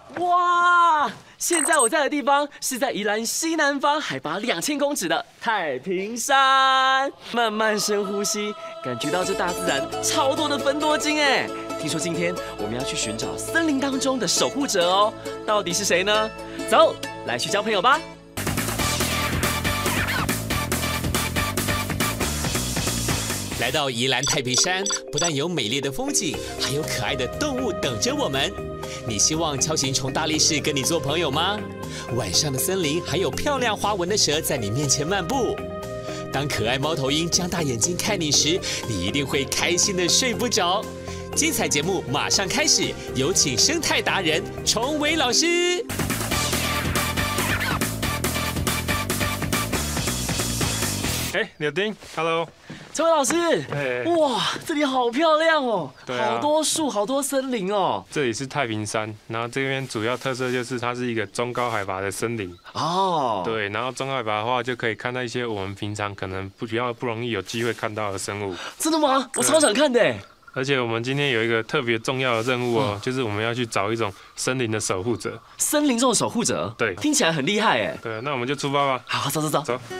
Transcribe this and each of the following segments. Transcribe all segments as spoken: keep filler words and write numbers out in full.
哇！现在我在的地方是在宜兰西南方海拔两千公尺的太平山。慢慢深呼吸，感觉到这大自然超多的芬多精哎。听说今天我们要去寻找森林当中的守护者哦，到底是谁呢？走，来去交朋友吧。 来到宜兰太平山，不但有美丽的风景，还有可爱的动物等着我们。你希望锹形虫大力士跟你做朋友吗？晚上的森林还有漂亮花纹的蛇在你面前漫步。当可爱猫头鹰张大眼睛看你时，你一定会开心的睡不着。精彩节目马上开始，有请生态达人崇伟老师。 哎，柳丁 ，Hello， 陈伟老师， 哎， 哇，这里好漂亮哦， 对啊， 好多树，好多森林哦。 这里是太平山，然后这边主要特色就是它是一个中高海拔的森林。 哦， 对，然后中高海拔的话，就可以看到一些我们平常可能不比较不容易有机会看到的生物。 真的吗？我超想看的。 而且我们今天有一个特别重要的任务哦，嗯、就是我们要去找一种森林的守护者。 森林中的守护者， 对， 听起来很厉害哎。 对，那我们就出发吧。 好，走走走走。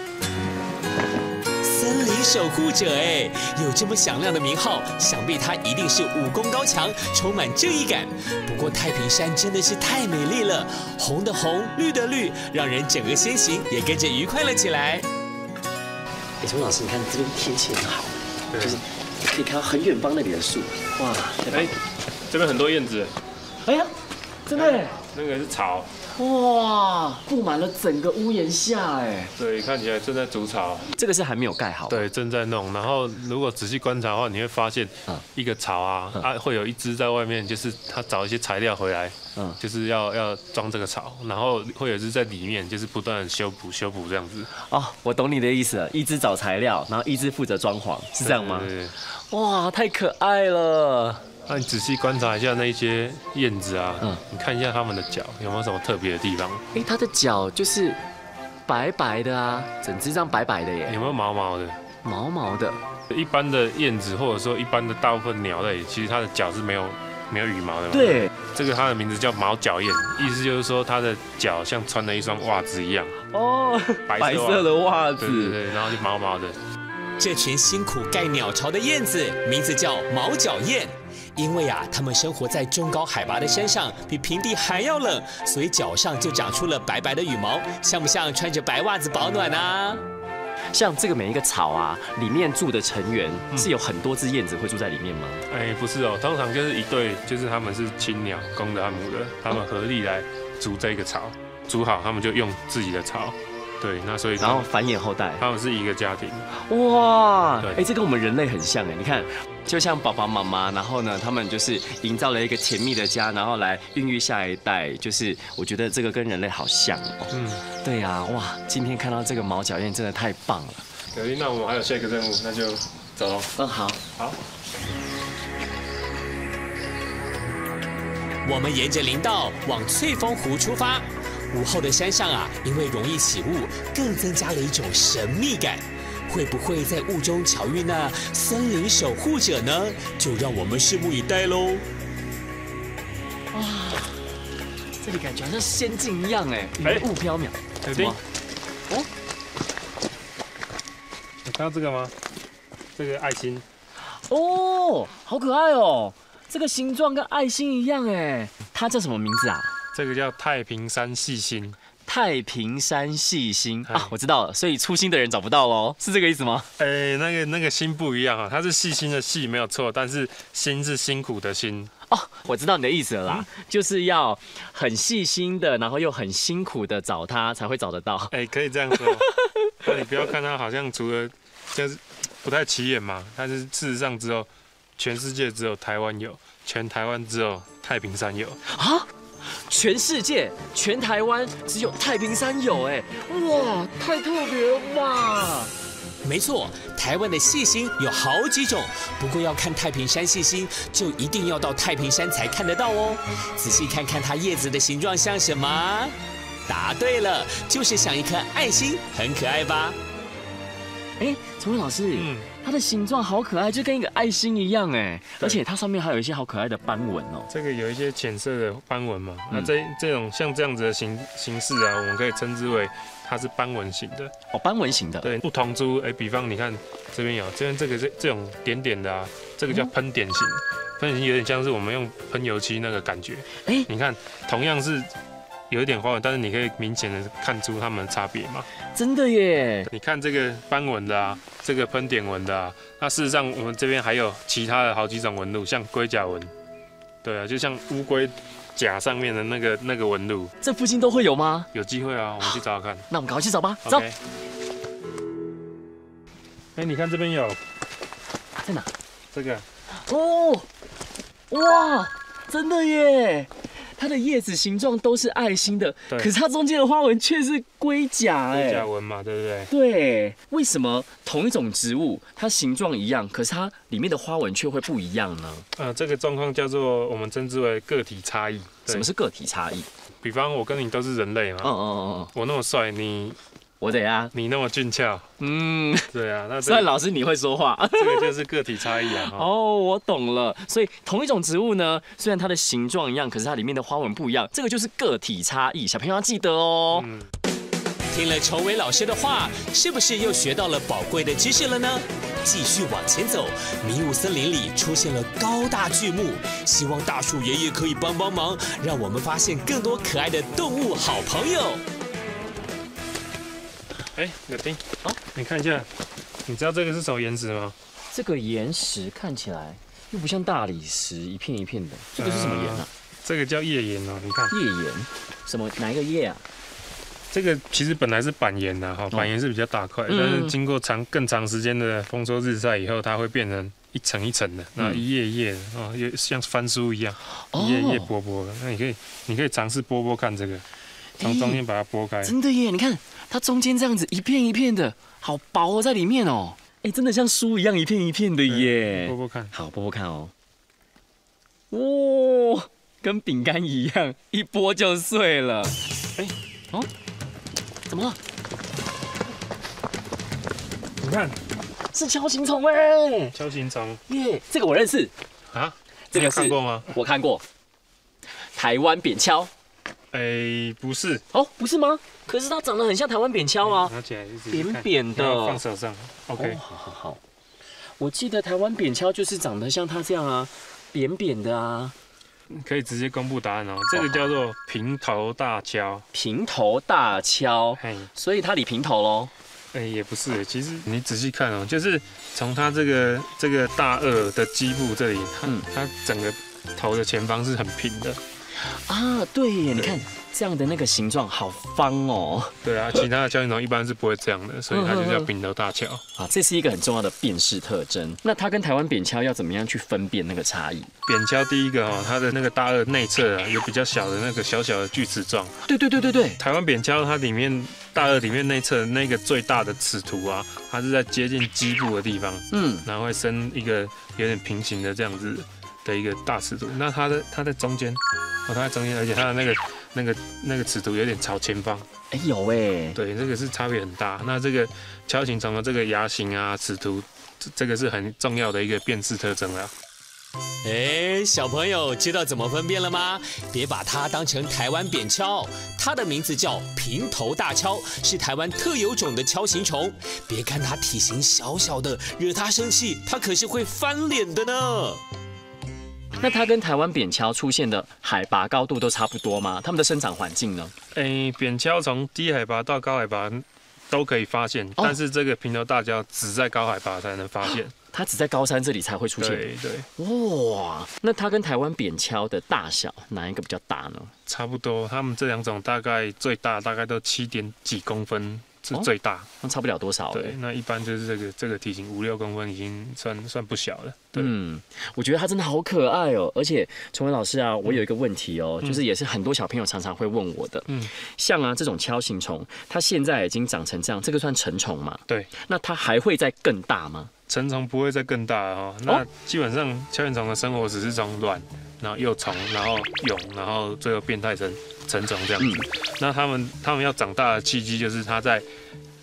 森林守护者，哎，有这么响亮的名号，想必他一定是武功高强，充满正义感。不过太平山真的是太美丽了，红的红，绿的绿，让人整个心情也跟着愉快了起来。 哎，钟老师，你看这边天气很好， 对， 就是可以看到很远方那里的树，哇， 哎，这边很多燕子， 哎呀，真的， 那个是草。 哇，布满了整个屋檐下，哎， 对，看起来正在筑巢。 这个是还没有盖好， 对，正在弄。然后如果仔细观察的话，你会发现，一个巢啊，啊会有一只在外面，就是他找一些材料回来，嗯，就是要要装这个巢，然后会有一只在里面，就是不断的修补修补这样子。 哦，我懂你的意思了，一只找材料，然后一只负责装潢，是这样吗？ 对对对。 哇，太可爱了。 那你仔细观察一下那些燕子啊，嗯，你看一下它们的脚有没有什么特别的地方？ 哎，它的脚就是白白的啊，整只这样白白的耶。 有没有毛毛的？ 毛毛的。 一般的燕子或者说一般的大部分鸟类，其实它的脚是没有没有羽毛的嘛。 对。 这个它的名字叫毛脚燕，意思就是说它的脚像穿了一双袜子一样。 哦，白色, 白色的袜子。 对对对，然后就毛毛的。 这群辛苦盖鸟巢的燕子，名字叫毛脚燕。 因为啊，它们生活在中高海拔的山上，比平地还要冷，所以脚上就长出了白白的羽毛，像不像穿着白袜子保暖啊？ 像这个每一个巢啊，里面住的成员是有很多只燕子会住在里面吗？ 哎，不是哦，通常就是一对，就是他们是亲鸟，公的和母的，他们合力来筑这个巢，筑好他们就用自己的巢。 对，那所以然后繁衍后代， 他们是一个家庭。 哇，哎，这跟我们人类很像哎，你看，就像爸爸妈妈，然后呢，他们就是营造了一个甜蜜的家，然后来孕育下一代，就是我觉得这个跟人类好像哦。嗯，对呀，哇，今天看到这个毛脚燕真的太棒了。 可以，那我们还有下一个任务，那就走喽。 嗯，好， 好。 我们沿着林道往翠峰湖出发。 午后的山上啊，因为容易起雾，更增加了一种神秘感。会不会在雾中巧遇那森林守护者呢？就让我们拭目以待喽！ 哇，这里感觉好像仙境一样哎，云雾飘渺。 小丁，哦，你看到这个吗？这个爱心。 哦，好可爱哦！这个形状跟爱心一样哎，它叫什么名字啊？ 这个叫太平山细心， 太平山细心啊，我知道了，所以粗心的人找不到喽，是这个意思吗？ 哎、欸，那个那个心不一样啊，它是细心的细没有错，但是心是辛苦的心。 哦，我知道你的意思了啦，嗯、就是要很细心的，然后又很辛苦的找它，才会找得到。 哎、欸，可以这样说。那你不要看它好像除了就是不太起眼嘛，但是事实上只有全世界只有台湾有，全台湾只有太平山有啊。 全世界、全台湾只有太平山有哎，哇，太特别了吧！ 没错，台湾的细心有好几种，不过要看太平山细心，就一定要到太平山才看得到哦。仔细看看它叶子的形状像什么？答对了，就是像一颗爱心，很可爱吧？ 哎， 崇文老师， 嗯， 它的形状好可爱，就跟一个爱心一样哎，而且它上面还有一些好可爱的斑纹哦。 这个有一些浅色的斑纹嘛，那这这种像这样子的形形式啊，我们可以称之为它是斑纹型的。 哦，斑纹型的。 对，不同株，哎，比方你看这边有，这边这个这这种点点的啊，这个叫喷点型，喷点型有点像是我们用喷油漆那个感觉。哎，你看，同样是有一点花纹，但是你可以明显的看出它们的差别嘛。 真的耶！ 你看这个斑纹的啊，这个喷点纹的啊，那事实上我们这边还有其他的好几种纹路，像龟甲纹，对啊，就像乌龟甲上面的那个那个纹路， 这附近都会有吗？ 有机会啊，我们去找找看。 那我们赶快去找吧，走。 哎、欸，你看这边有， 在哪？ 这个。 哦，哇，真的耶！它的叶子形状都是爱心的，可是它中间的花纹却是龟甲哎， 龟甲纹嘛，对不对？ 对，为什么同一种植物它形状一样，可是它里面的花纹却会不一样呢？ 呃，这个状况叫做我们称之为个体差异。 什么是个体差异？ 比方我跟你都是人类嘛， 嗯嗯嗯嗯， 我那么帅，你我怎样？ 你那么俊俏，嗯，对啊，那虽然老师你会说话， 这个就是个体差异啊。 哦，我懂了。所以同一种植物呢，虽然它的形状一样，可是它里面的花纹不一样，这个就是个体差异。小朋友要记得哦。嗯， 听了崇伟老师的话，是不是又学到了宝贵的知识了呢？继续往前走，迷雾森林里出现了高大巨木，希望大树爷爷可以帮帮忙，让我们发现更多可爱的动物好朋友。 哎，柳丁，好，你看一下，你知道这个是什么岩石吗？ 这个岩石看起来又不像大理石，一片一片的，这个是什么岩啊？呃、 这个叫页岩哦，你看。 页岩，什么哪一个页啊？ 这个其实本来是板岩呐，哈，板岩是比较大块，嗯、但是经过长更长时间的风收日晒以后，它会变成一层一层的，那一页一页的哦，也像翻书一样，一页一页剥剥的。那你可以，你可以尝试剥剥看这个，从中间把它剥开。 真的耶，你看它中间这样子一片一片的，好薄哦，在里面哦，哎，真的像书一样一片一片的耶。 剥剥看， 好，剥剥看哦。哇，跟饼干一样，一剥就碎了。哎，哦。怎么了？ 你看， 是锹形虫哎！ 锹形虫耶，这个我认识啊。这个看过吗？ 我看过。台湾扁锹。 哎，不是。 哦，不是吗？可是它长得很像台湾扁锹啊。 拿起来， 扁扁的， 放手上。OK， 好好好。我记得台湾扁锹就是长得像它这样啊，扁扁的啊。 可以直接公布答案哦，这个叫做平头大锹。 平头大锹，所以它理平头喽？ 哎，也不是，其实你仔细看哦，就是从它这个这个大颚的基部这里，它、嗯、它整个头的前方是很平的。 啊，对耶，你看这样的那个形状好方哦。 对啊，其他的锹形虫一般是不会这样的，所以它就叫平头大锹。 啊，这是一个很重要的辨识特征。那它跟台湾扁锹要怎么样去分辨那个差异？ 扁锹第一个哦，它的那个大颚内侧啊有比较小的那个小小的锯齿状。 对对对对对。 台湾扁锹它里面大颚里面内侧那个最大的齿突啊，它是在接近基部的地方，嗯，然后会生一个有点平行的这样子的一个大齿突。那它的它在中间。哦，它在中间，而且它的那个、那个、那个齿突有点朝前方。 哎，有哎。 对，这个是差别很大。那这个锹形虫的这个牙形啊、齿突，这个是很重要的一个辨识特征啦。 哎，小朋友知道怎么分辨了吗？别把它当成台湾扁锹，它的名字叫平头大锹，是台湾特有种的锹形虫。别看它体型小小的，惹它生气，它可是会翻脸的呢。 那它跟台湾扁锹出现的海拔高度都差不多吗？它们的生长环境呢？ 诶，扁锹从低海拔到高海拔都可以发现，哦、但是这个平头大锹只在高海拔才能发现。 它只在高山这里才会出现。 对对。 哇，那它跟台湾扁锹的大小哪一个比较大呢？ 差不多，它们这两种大概最大大概都七点几公分。是最大，哦、 那差不了多少。 对，那一般就是这个这个体型五六公分，已经算算不小了。对， 嗯，我觉得它真的好可爱哦。而且崇文老师啊，我有一个问题哦，嗯、就是也是很多小朋友常常会问我的。嗯，像啊这种锹形虫，它现在已经长成这样，这个算成虫嘛？ 对。 那它还会再更大吗？ 成虫不会再更大哦。那基本上锹形虫的生活只是从卵，然后幼虫，然后蛹，然后最后变态成成虫这样子。嗯、那它们它们要长大的契机就是它在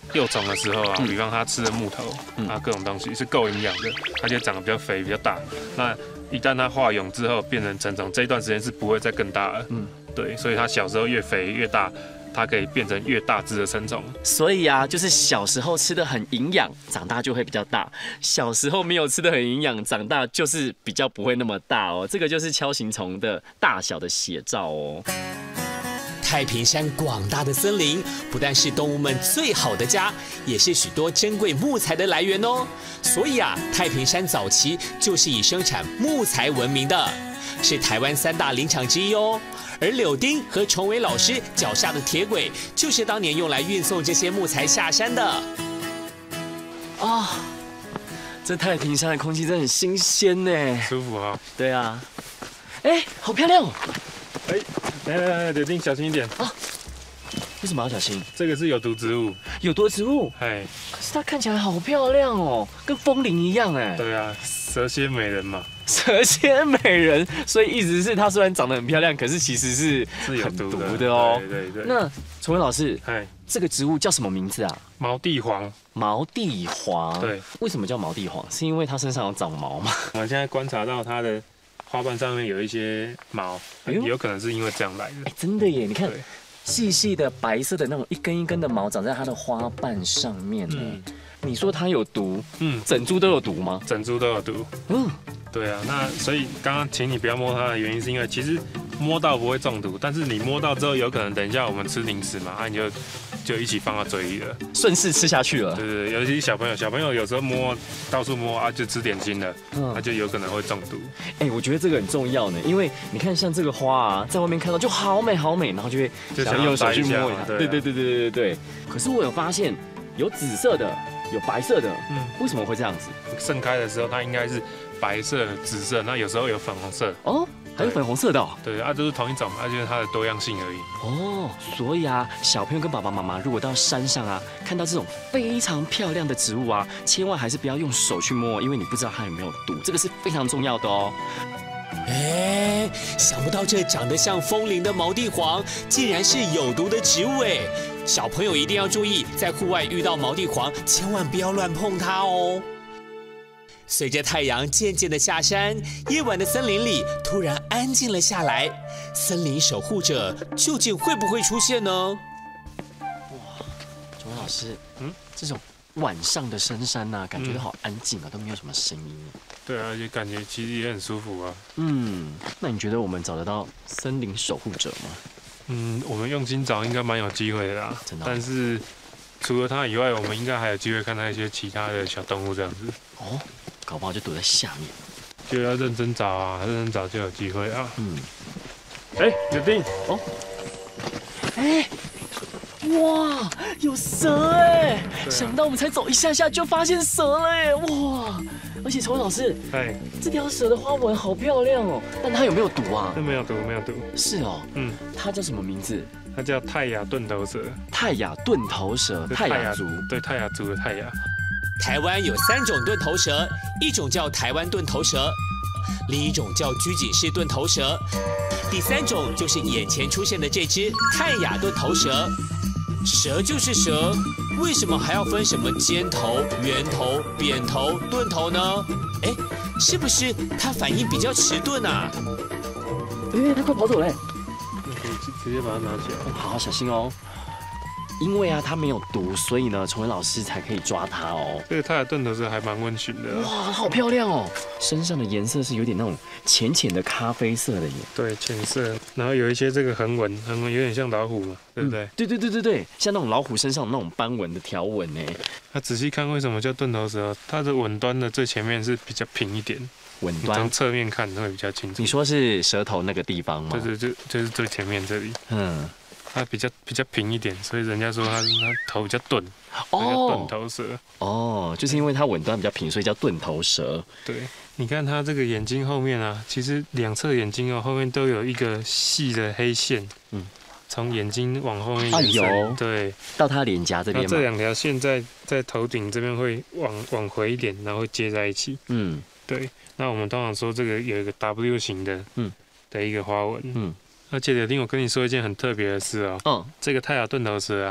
幼虫的时候啊，比方它吃的木头啊各种东西是够营养的，它就长得比较肥比较大。那一旦它化蛹之后变成成虫，这一段时间是不会再更大了。嗯，对，所以它小时候越肥越大。它可以变成越大只的成虫， 所以啊，就是小时候吃的很营养，长大就会比较大；小时候没有吃的很营养，长大就是比较不会那么大哦。这个就是锹形虫的大小的写照哦。 太平山广大的森林不但是动物们最好的家，也是许多珍贵木材的来源哦。所以啊，太平山早期就是以生产木材闻名的，是台湾三大林场之一哦。而柳丁和崇伟老师脚下的铁轨，就是当年用来运送这些木材下山的。啊、 哦，这太平山的空气真的很新鲜呢， 舒服哈、哦。 对啊，哎，好漂亮哦！ 哎，来来来，柳丁小心一点啊！ 为什么要小心？ 这个是有毒植物， 有毒植物。 哎， 可是它看起来好漂亮哦，跟风铃一样哎。 对啊，蛇蝎美人嘛。 蛇蝎美人，所以意思是它虽然长得很漂亮，可是其实是很毒的哦。 对对对。 那崇文老师， 哎， 这个植物叫什么名字啊？ 毛地黄。 毛地黄。 对。 为什么叫毛地黄？是因为它身上有长毛吗？ 我们现在观察到它的花瓣上面有一些毛，有可能是因为这样来的。 哎，真的耶！你看，细细的白色的那种一根一根的毛长在它的花瓣上面呢。嗯。你说它有毒？嗯。整株都有毒吗？ 整株都有毒。嗯。对啊，那所以刚刚请你不要摸它的原因是因为其实摸到不会中毒，但是你摸到之后有可能等一下我们吃零食嘛，啊你就就一起放到嘴里了， 顺势吃下去了。 对对，尤其是小朋友，小朋友有时候摸到处摸啊就吃点心了，嗯，那就有可能会中毒。 哎，我觉得这个很重要呢，因为你看像这个花啊，在外面看到就好美好美，然后就会想用手去摸一下。对对对对对对对。可是我有发现有紫色的，有白色的，嗯，为什么会这样子？ 盛开的时候它应该是白色、紫色，那有时候有粉红色哦，还有粉红色的哦。 对啊，都是同一种，啊，就是它的多样性而已。 哦，所以啊，小朋友跟爸爸妈妈如果到山上啊，看到这种非常漂亮的植物啊，千万还是不要用手去摸，因为你不知道它有没有毒，这个是非常重要的哦。 哎，想不到这长得像风铃的毛地黄，竟然是有毒的植物哎！小朋友一定要注意，在户外遇到毛地黄，千万不要乱碰它哦。随着太阳渐渐的下山，夜晚的森林里突然安静了下来。森林守护者究竟会不会出现呢？ 哇，钟老师，嗯，这种晚上的深山呐、啊，感觉都好安静啊，都没有什么声音。 对啊，也感觉其实也很舒服啊。 嗯，那你觉得我们找得到森林守护者吗？ 嗯，我们用心找，应该蛮有机会的啦。 真的、哦。 但是除了它以外，我们应该还有机会看到一些其他的小动物这样子。 哦。搞不好就躲在下面， 就要认真找啊，认真找就有机会啊。嗯，哎，柳丁，哦， 哎，哇，有蛇哎！啊、想到我们才走一下下就发现蛇了哎，哇！而且崇文老师，哎，这条蛇的花纹好漂亮哦，但它有没有毒啊？ 没有毒，没有毒。 是哦，嗯，它叫什么名字？ 它叫泰雅盾头蛇。 泰雅盾头蛇，泰雅族， 对，泰雅族的泰雅。 台湾有三种盾头蛇，一种叫台湾盾头蛇，另一种叫居井式盾头蛇，第三种就是眼前出现的这只泰雅盾头蛇。蛇就是蛇，为什么还要分什么尖头、圆头、扁头、钝头呢？哎，是不是它反应比较迟钝啊？ 哎，它快跑走嘞！ 可以直接把它拿起来。 好好小心哦。因为啊，它没有毒，所以呢，崇文老师才可以抓它哦。 这个泰雅盾头蛇还蛮温驯的。 哇，好漂亮哦！身上的颜色是有点那种浅浅的咖啡色的耶。 对，浅色，然后有一些这个横纹，横纹有点像老虎嘛，对不对？嗯、 对对对对对，像那种老虎身上那种斑纹的条纹呢。 那仔细看，为什么叫盾头蛇？它的吻端的最前面是比较平一点。 吻端从侧面看会比较清楚。 你说是舌头那个地方吗？ 对对对，就是最前面这里。嗯。它比较比较平一点，所以人家说它它头比较钝，哦，钝头蛇。 哦，就是因为它吻端比较平，所以叫钝头蛇。 对，你看它这个眼睛后面啊，其实两侧眼睛哦后面都有一个细的黑线，嗯，从眼睛往后面延伸，啊有，对， 到它脸颊这边嘛。 这两条线在在头顶这边会往往回一点，然后接在一起。嗯，对。那我们通常说这个有一个 W 型的，嗯，的一个花纹，嗯。而且柳丁，我跟你说一件很特别的事哦。嗯。这个泰雅盾头蛇啊，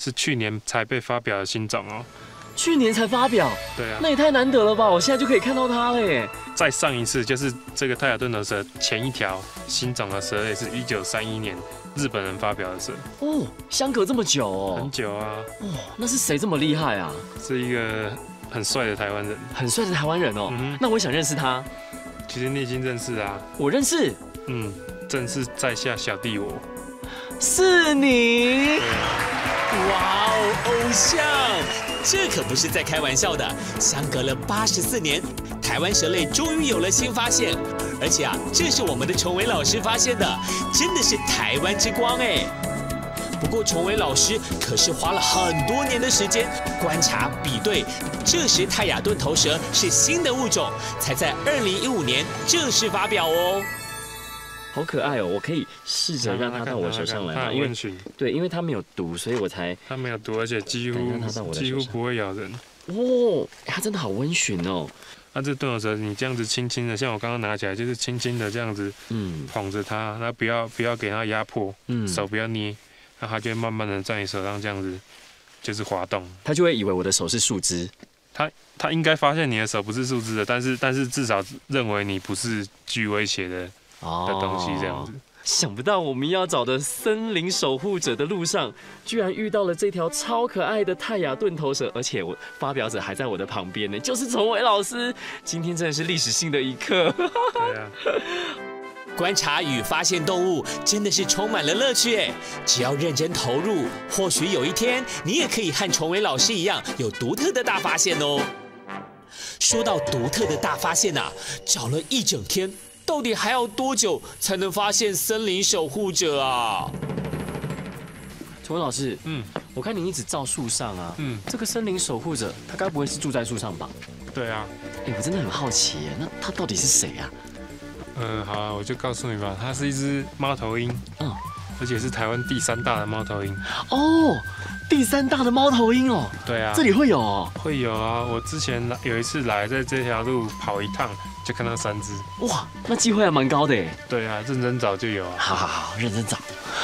是去年才被发表的新种哦。 去年才发表， 对啊， 那也太难得了吧！我现在就可以看到它了耶。 再上一次就是这个泰雅顿头蛇前一条新种的蛇也是一九三一年日本人发表的蛇。 哦，相隔这么久哦， 很久啊。 哦，那是谁这么厉害啊？ 是一个很帅的台湾人， 很帅的台湾人哦。嗯、那我想认识他。 其实你已经认识啊。 我认识。 嗯，正是在下小弟我。 是你。 哇哦，偶像！这可不是在开玩笑的。相隔了八十四年，台湾蛇类终于有了新发现，而且啊，这是我们的崇伟老师发现的，真的是台湾之光哎。不过崇伟老师可是花了很多年的时间观察比对，这时泰雅顿头蛇是新的物种，才在二零一五年正式发表哦。 好可爱哦！我可以试着让它到我手上来吗？因为对，因为它没有毒，所以我才它没有毒，而且几乎几乎不会咬人。 哦，它真的好温驯哦。 那、啊、这顿头蛇，你这样子轻轻的，像我刚刚拿起来，就是轻轻的这样子，嗯，捧着它，那不要不要给它压迫，嗯，手不要捏，那它就会慢慢的在你手上这样子，就是滑动。 它就会以为我的手是树枝。 它它应该发现你的手不是树枝的，但是但是至少认为你不是具威胁的。的东西这样子， 想不到我们要找的森林守护者的路上，居然遇到了这条超可爱的泰雅顿头蛇，而且我发表者还在我的旁边呢，就是崇伟老师。今天真的是历史性的一刻。 对啊， 观察与发现动物真的是充满了乐趣哎！只要认真投入，或许有一天你也可以和崇伟老师一样，有独特的大发现哦。说到独特的大发现啊，找了一整天。到底还要多久才能发现森林守护者啊？ 崇伟老师，嗯，我看你一直照树上啊，嗯，这个森林守护者，他该不会是住在树上吧？ 对啊， 哎，我真的很好奇耶，那他到底是谁啊？ 嗯，好啊，我就告诉你吧，它是一只猫头鹰，嗯，而且是台湾第三大的猫头鹰。 哦，第三大的猫头鹰哦。 对啊， 这里会有哦。 会有啊，我之前有一次来，在这条路跑一趟。就看到三只， 哇，那机会还蛮高的耶。 对啊，认真找就有啊。 好好好，认真找。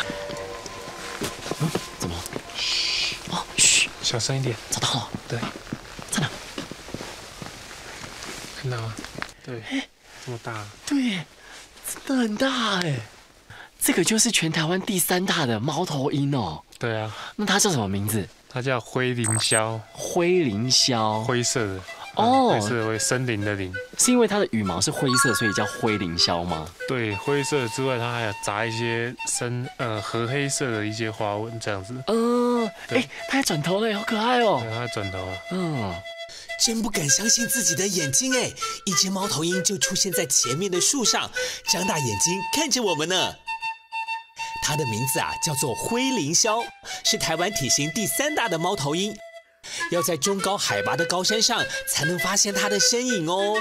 嗯，怎么？嘘，哦，嘘， 小声一点。 找到了。 对， 在哪？ 看到吗？对，这么大。 对，真的很大哎。这个就是全台湾第三大的猫头鹰哦。 对啊。 那它叫什么名字？ 它叫灰林鸮。 灰林鸮。灰色的。 哦， 灰色为森林的林， 是因为它的羽毛是灰色，所以叫灰林鸮吗？ 对，灰色之外，它还有杂一些深呃褐黑色的一些花纹，这样子。嗯， 哎，它还转头了，好可爱哦。 对，它转头了。 嗯，真不敢相信自己的眼睛哎！一只猫头鹰就出现在前面的树上，张大眼睛看着我们呢。它的名字啊叫做灰林鸮，是台湾体型第三大的猫头鹰。要在中高海拔的高山上才能发现它的身影哦。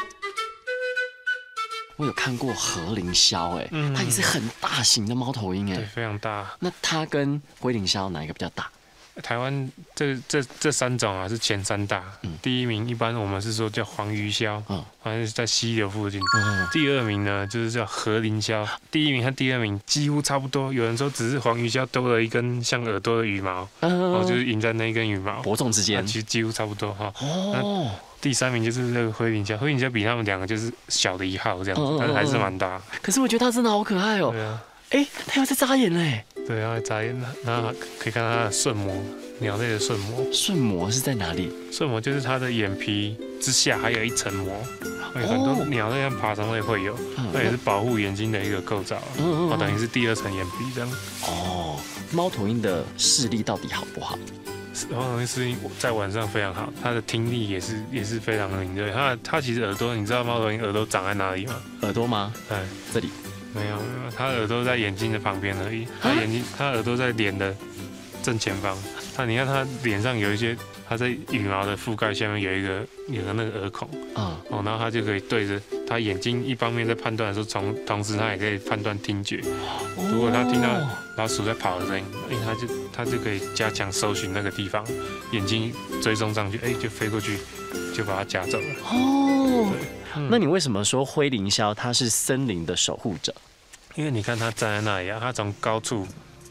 我有看过和林鸮，哎，它也是很大型的猫头鹰，哎， 对，非常大。 那它跟灰林鸮哪一个比较大？ 台湾这这这三种啊是前三大，嗯、第一名一般我们是说叫黄鱼鸮，嗯，好像是在溪流附近。嗯、第二名呢就是叫和林鸮，第一名和第二名几乎差不多。有人说只是黄鱼鸮多了一根像耳朵的羽毛，嗯、然后就是赢在那一根羽毛， 伯仲之间， 其实几乎差不多哈。哦。第三名就是那个灰林鸮，灰林鸮比他们两个就是小的一号这样子，但是还是蛮大。 可是我觉得它真的好可爱哦。对啊。哎，它又在眨眼嘞。 对啊，眨眼，然后可以看到它的瞬膜，鸟类的瞬膜。 瞬膜是在哪里？ 瞬膜就是它的眼皮之下还有一层膜，有很多鸟类像爬虫类会有，那也是保护眼睛的一个构造，哦，等于是第二层眼皮这样。 哦，猫头鹰的视力到底好不好？ 猫头鹰视力在晚上非常好，它的听力也是也是非常敏锐。它它其实耳朵，你知道猫头鹰耳朵长在哪里吗？ 耳朵吗？ 对， 这里。 没有，没有，它耳朵在眼睛的旁边而已。它眼睛，它耳朵在脸的正前方。它，你看它脸上有一些，它在羽毛的覆盖下面有一个有个那个耳孔，啊，哦，然后它就可以对着它眼睛一方面在判断的时候，同同时它也可以判断听觉。如果它听到老鼠在跑的声音，哎，它就它就可以加强搜寻那个地方，眼睛追踪上去，哎，就飞过去，就把它夹走了。哦。 那你为什么说灰林鸮它是森林的守护者？ 因为你看它站在那里啊，它从高处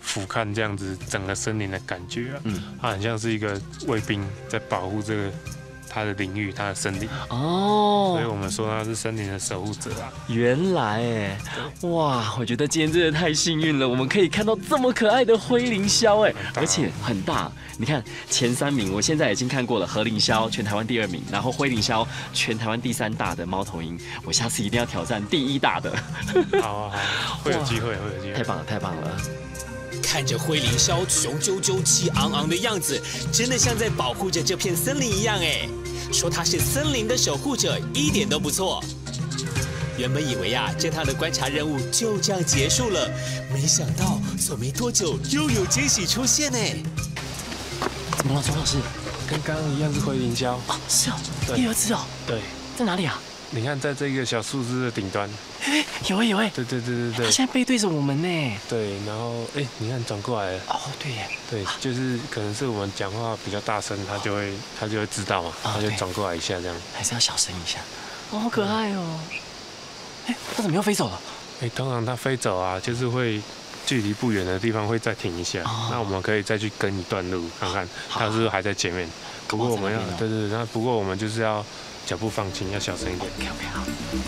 俯瞰这样子整个森林的感觉啊。 嗯， 它很像是一个卫兵在保护这个它的领域、它的森林。 哦， 所以我们说它是森林的守护者啊。 原来哎，哇，我觉得今天真的太幸运了，我们可以看到这么可爱的灰林鸮哎，而且很大。你看前三名，我现在已经看过了，和林鸮全台湾第二名，然后灰林鸮全台湾第三大的猫头鹰，我下次一定要挑战第一大的。 好啊好，会有机会，会有机会。 太棒了，太棒了！ 看着灰林鸮雄赳赳、气昂昂的样子，真的像在保护着这片森林一样哎。说它是森林的守护者，一点都不错。原本以为啊，这趟的观察任务就这样结束了，没想到走没多久又有惊喜出现呢。 怎么了，钟老师？ 跟刚刚一样是灰林鸮。 哦，是哦，第二只哦。 对， 在哪里啊？ 你看，在这个小树枝的顶端。 哎，有哎有哎。 对对对对对。 它现在背对着我们呢。 对，然后哎，你看转过来了。 哦，对耶。 对，就是可能是我们讲话比较大声，它就会它就会知道嘛，它就转过来一下这样。 还是要小声一下。哦，好可爱哦。哎，它怎么又飞走了？ 哎，通常它飞走啊，就是会距离不远的地方会再停一下，哦、那我们可以再去跟一段路，看看它是不是还在前面。不过我们要，对对对，那不过我们就是要脚步放轻，要小声一点。 OK OK 好。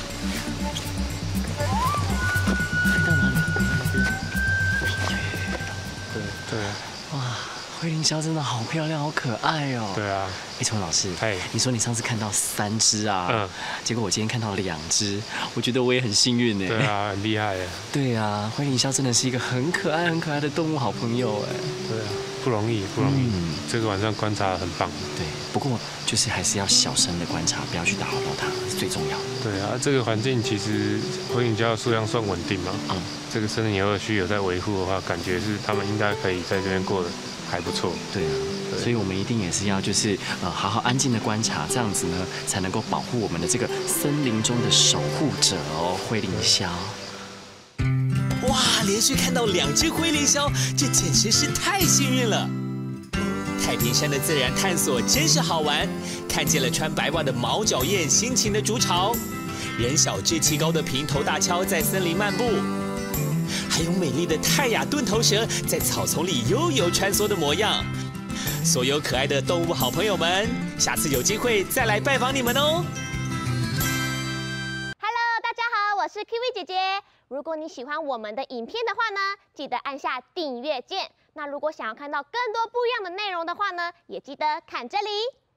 飞到哪里？ 对对。 哇，灰林鸮真的好漂亮，好可爱哦。 对啊。 哎，陈老师， 哎， 你说你上次看到三只啊， 嗯， 结果我今天看到两只，我觉得我也很幸运呢。 对啊，很厉害耶。 对啊，灰林鸮真的是一个很可爱、很可爱的动物好朋友哎。 对啊，不容易，不容易。嗯，这个晚上观察得很棒。 对，不过就是还是要小声的观察，不要去打扰到它，是最重要的。 对啊，这个环境其实灰林鸮的数量算稳定嘛。嗯，这个森林游乐区有在维护的话，感觉是他们应该可以在这边过得还不错。 对啊。所以我们一定也是要就是呃好好安静的观察，这样子呢才能够保护我们的这个森林中的守护者哦，灰林鸮。 哇，连续看到两只灰林鸮，这简直是太幸运了！太平山的自然探索真是好玩，看见了穿白袜的毛脚燕辛勤的筑巢，人小志气高的平头大锹在森林漫步。还有美丽的泰雅钝头蛇在草丛里悠游穿梭的模样。所有可爱的动物好朋友们，下次有机会再来拜访你们哦。 Hello， 大家好，我是 Kiwi 姐姐。如果你喜欢我们的影片的话呢，记得按下订阅键。那如果想要看到更多不一样的内容的话呢，也记得看这里。